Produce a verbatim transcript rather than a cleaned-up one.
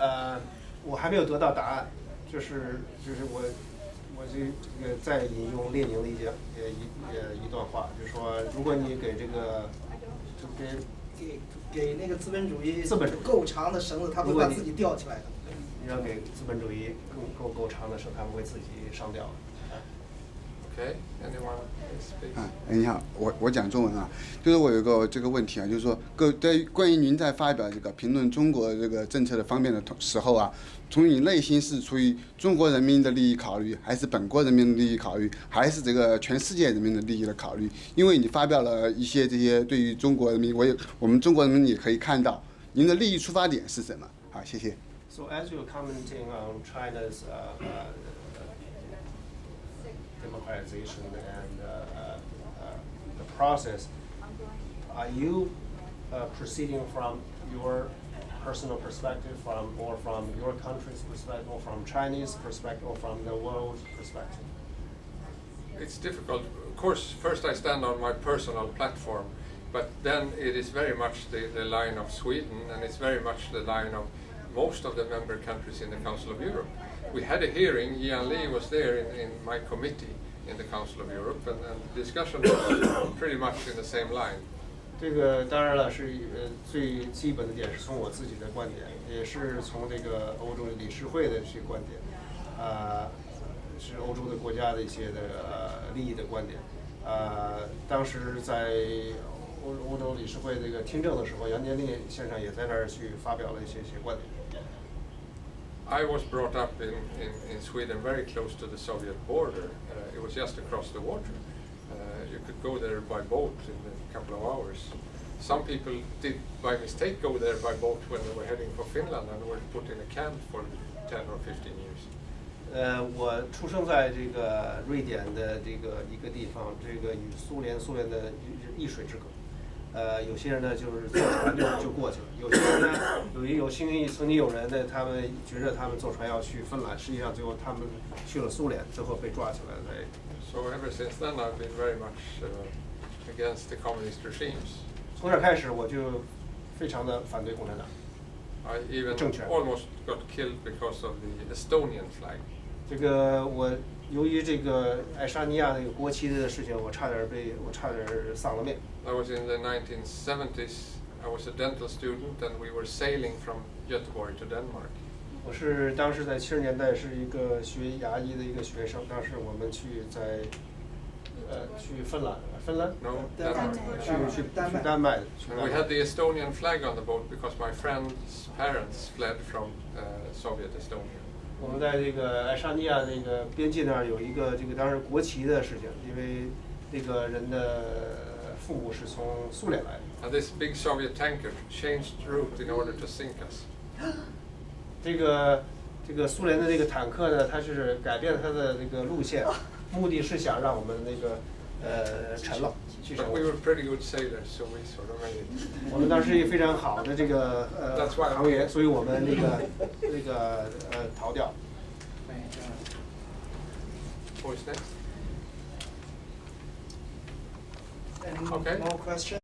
呃，我还没有得到答案，就是就是我我这这个再引用列宁的一讲呃一呃一段话，就是说，如果你给这个就给给给那个资本主义资本主义够长的绳子，它会把自己吊起来的。 你要给资本主义够够够长的绳，他们会自己上吊的。 Okay, anyone speak? 啊，你好，我我讲中文啊，就是我有个这个问题啊，就是说，各对关于您在发表这个评论中国这个政策的方面的同时候啊，从你内心是出于中国人民的利益考虑，还是本国人民的利益考虑，还是这个全世界人民的利益的考虑？因为你发表了一些这些对于中国人民，我也我们中国人民也可以看到您的利益出发点是什么？好，谢谢。 So as you're commenting on China's uh, uh, democratization and uh, uh, uh, the process, are you uh, proceeding from your personal perspective, from or from your country's perspective, or from Chinese perspective, or from the world's perspective? It's difficult. Of course, first I stand on my personal platform, but then it is very much the, the line of Sweden, and it's very much the line of most of the member countries in the Council of Europe. We had a hearing, Ian Lee was there in, in my committee in the Council of Europe, and, and the discussion was pretty much in the same line. 这个当然了，是呃最基本的点是从我自己的观点，也是从这个欧洲理事会的这些观点，啊、呃，是欧洲的国家的一些的呃利益的观点，啊、呃，当时在欧欧洲理事会这个听证的时候，杨洁篪先生也在那儿去发表了一些些观点。 I was brought up in, in, in Sweden very close to the Soviet border. Uh, it was just across the water. Uh, you could go there by boat in a couple of hours. Some people did by mistake go there by boat when they were heading for Finland and were put in a camp for ten or fifteen years. 呃，我出生在这个瑞典的这个一个地方，这个与苏联苏联的一水之隔。呃，有些人呢就是坐船就就过去了，有些人呢，有一有幸运曾经有人呢，他们觉得他们坐船要去芬兰，实际上最后他们去了苏联，最后被抓起来了。 So ever since then, I've been very much uh, against the communist regimes. 从那开始，我就非常的反对共产党。 I even almost got killed because of the Estonian flag. 这个我由于这个爱沙尼亚那个国旗的事情，我差点被我差点丧了命。 I was in the nineteen seventies. I was a dental student, and we were sailing from Göteborg to Denmark. 我是当时在七十年代是一个学牙医的一个学生，当时我们去在呃去芬兰，芬兰 No, 去去去丹麦。 We had the Estonian flag on the boat because my friend's parents fled from uh, Soviet Estonia. 我们在这个爱沙尼亚那个边境那儿有一个这个当时国旗的事情，因为那个人的父母是从苏联来的。 And this big Soviet tanker changed route in order to sink us. 这个这个苏联的这个坦克呢，它是改变它的这个路線，目的是想让我们那个呃沉了，去沉。 But we were pretty good sailors, so we sort of made it. 我们当时一个非常好的这个呃航员，所以我们那个那个呃逃掉。 Who is next? Any Okay. more questions?